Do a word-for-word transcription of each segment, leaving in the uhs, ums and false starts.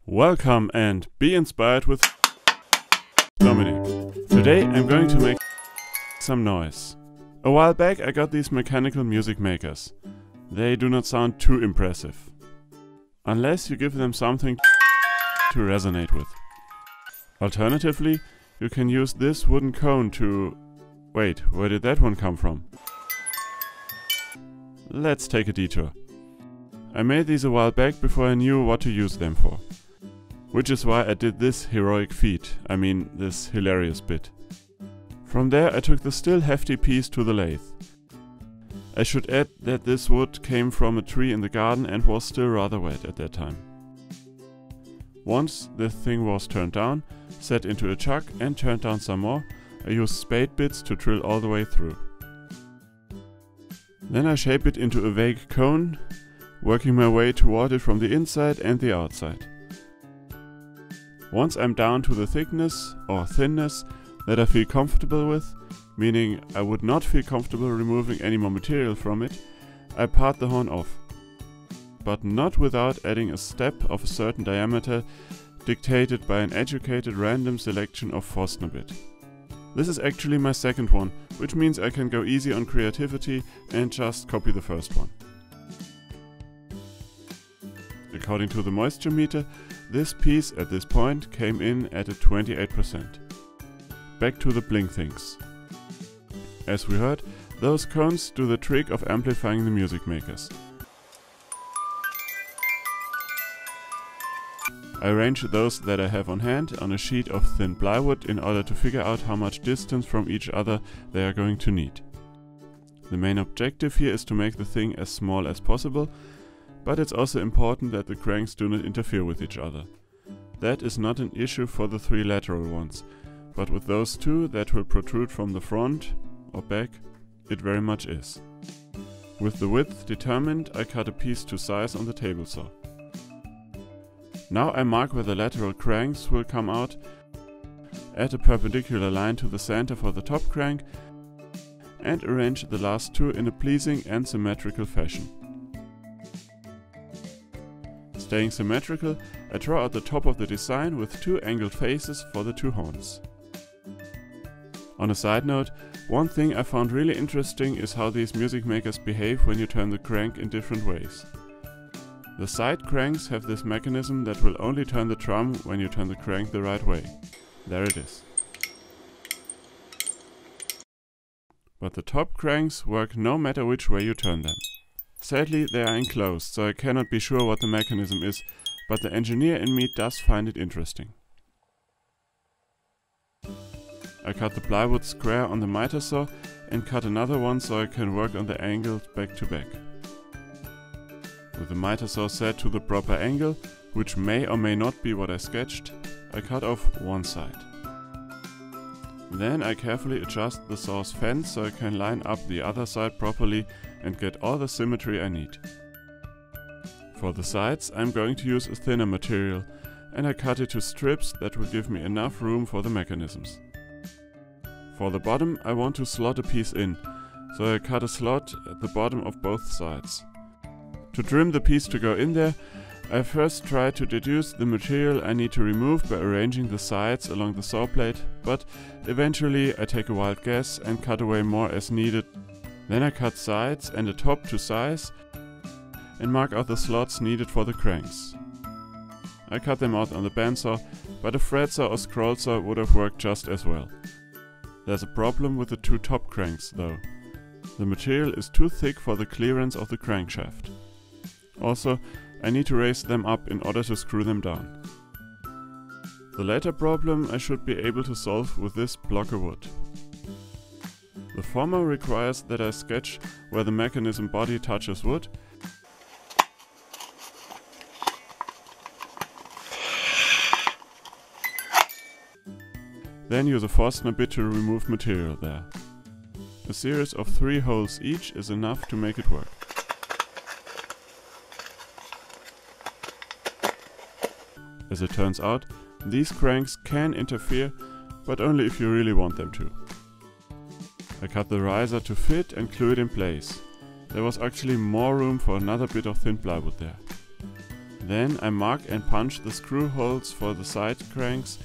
Welcome and be inspired with Dominic. Today I'm going to make some noise. A while back I got these mechanical music makers. They do not sound too impressive. Unless you give them something to resonate with. Alternatively, you can use this wooden cone to... Wait, where did that one come from? Let's take a detour. I made these a while back before I knew what to use them for. Which is why I did this heroic feat, I mean this hilarious bit. From there I took the still hefty piece to the lathe. I should add that this wood came from a tree in the garden and was still rather wet at that time. Once the thing was turned down, set into a chuck and turned down some more, I used spade bits to drill all the way through. Then I shape it into a vague cone, working my way toward it from the inside and the outside. Once I'm down to the thickness or thinness that I feel comfortable with, meaning I would not feel comfortable removing any more material from it, I part the horn off. But not without adding a step of a certain diameter dictated by an educated random selection of Forstner bit. This is actually my second one, which means I can go easy on creativity and just copy the first one. According to the moisture meter, this piece at this point came in at a twenty-eight percent. Back to the bling things. As we heard, those cones do the trick of amplifying the music makers. I arrange those that I have on hand on a sheet of thin plywood in order to figure out how much distance from each other they are going to need. The main objective here is to make the thing as small as possible, but it's also important that the cranks do not interfere with each other. That is not an issue for the three lateral ones, but with those two that will protrude from the front or back, it very much is. With the width determined, I cut a piece to size on the table saw. Now I mark where the lateral cranks will come out, add a perpendicular line to the center for the top crank, and arrange the last two in a pleasing and symmetrical fashion. Staying symmetrical, I draw out the top of the design with two angled faces for the two horns. On a side note, one thing I found really interesting is how these music makers behave when you turn the crank in different ways. The side cranks have this mechanism that will only turn the drum when you turn the crank the right way. There it is. But the top cranks work no matter which way you turn them. Sadly, they are enclosed, so I cannot be sure what the mechanism is, but the engineer in me does find it interesting. I cut the plywood square on the miter saw and cut another one so I can work on the angles back to back. With the miter saw set to the proper angle, which may or may not be what I sketched, I cut off one side. Then I carefully adjust the saw's fence so I can line up the other side properly and get all the symmetry I need. For the sides I'm going to use a thinner material, and I cut it to strips that will give me enough room for the mechanisms. For the bottom I want to slot a piece in, so I cut a slot at the bottom of both sides. To trim the piece to go in there, I first try to deduce the material I need to remove by arranging the sides along the saw blade, but eventually I take a wild guess and cut away more as needed. Then I cut sides and a top to size and mark out the slots needed for the cranks. I cut them out on the bandsaw, but a fret saw or scroll saw would have worked just as well. There's a problem with the two top cranks though. The material is too thick for the clearance of the crankshaft. Also, I need to raise them up in order to screw them down. The latter problem I should be able to solve with this block of wood. The former requires that I sketch where the mechanism body touches wood, then use a Forstner bit to remove material there. A series of three holes each is enough to make it work. As it turns out, these cranks can interfere, but only if you really want them to. I cut the riser to fit and glue it in place. There was actually more room for another bit of thin plywood there. Then I mark and punch the screw holes for the side cranks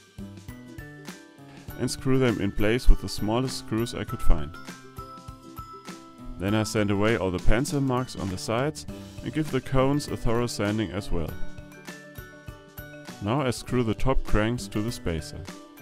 and screw them in place with the smallest screws I could find. Then I sand away all the pencil marks on the sides and give the cones a thorough sanding as well. Now I screw the top cranks to the spacer.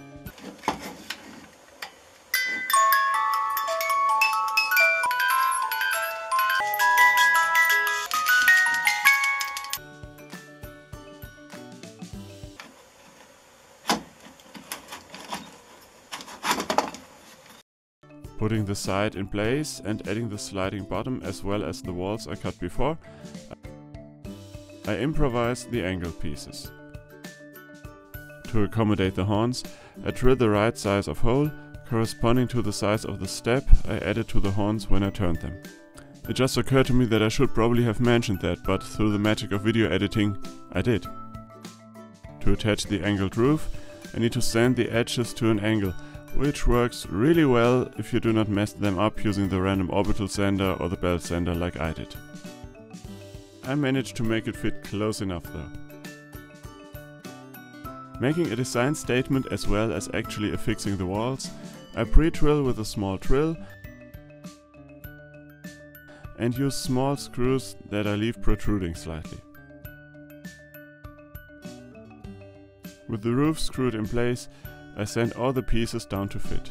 Putting the side in place and adding the sliding bottom as well as the walls I cut before, I improvise the angle pieces. To accommodate the horns, I drill the right size of hole corresponding to the size of the step I added to the horns when I turned them. It just occurred to me that I should probably have mentioned that, but through the magic of video editing, I did. To attach the angled roof, I need to sand the edges to an angle, which works really well if you do not mess them up using the random orbital sander or the belt sander like I did. I managed to make it fit close enough though. Making a design statement as well as actually affixing the walls, I pre-drill with a small drill and use small screws that I leave protruding slightly. With the roof screwed in place, I sand all the pieces down to fit.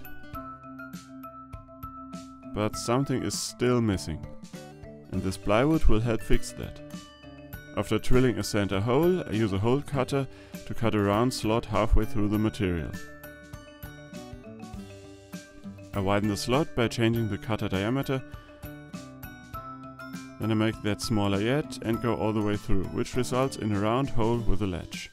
But something is still missing, and this plywood will help fix that. After drilling a center hole, I use a hole cutter to cut a round slot halfway through the material. I widen the slot by changing the cutter diameter, then I make that smaller yet and go all the way through, which results in a round hole with a latch.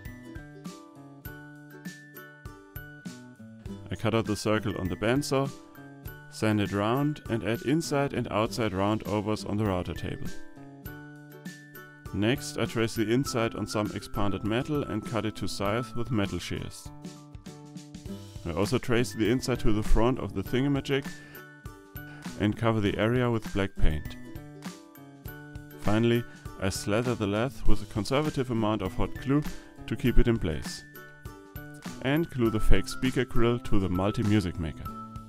I cut out the circle on the bandsaw, sand it round and add inside and outside round overs on the router table. Next I trace the inside on some expanded metal and cut it to size with metal shears. I also trace the inside to the front of the thingamajig and cover the area with black paint. Finally, I slather the lath with a conservative amount of hot glue to keep it in place. And glue the fake speaker grill to the multi-music maker.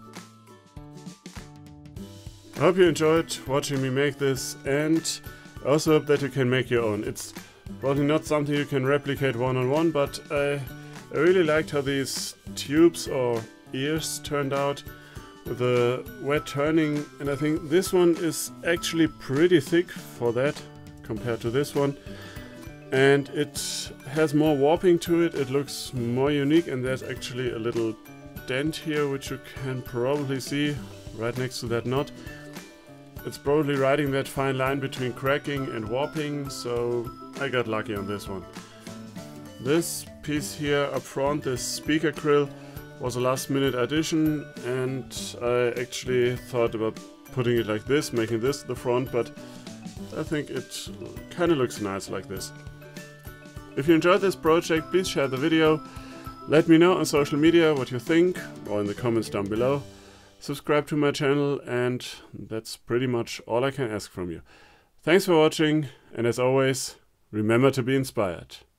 I hope you enjoyed watching me make this, and I also hope that you can make your own. It's probably not something you can replicate one-on-one, but I, I really liked how these tubes or ears turned out with the wet turning, and I think this one is actually pretty thick for that compared to this one. And it has more warping to it, it looks more unique, and there's actually a little dent here which you can probably see right next to that knot. It's probably riding that fine line between cracking and warping, so I got lucky on this one. This piece here up front, this speaker grill, was a last minute addition, and I actually thought about putting it like this, making this the front, but I think it kind of looks nice like this. If you enjoyed this project, please share the video, let me know on social media what you think, or in the comments down below. Subscribe to my channel, and that's pretty much all I can ask from you. Thanks for watching, and as always, remember to be inspired.